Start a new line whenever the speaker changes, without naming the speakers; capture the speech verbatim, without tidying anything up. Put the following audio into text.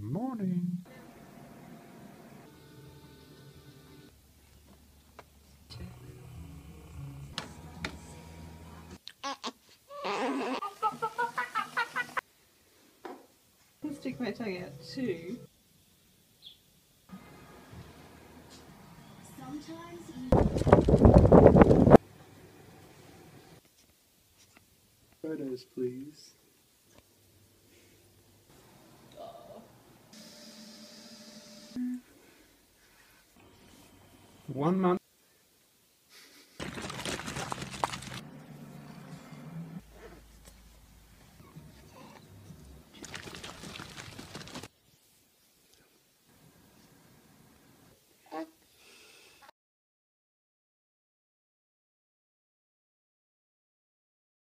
Morning.
Stick my tongue out too.
Photos, please. One month.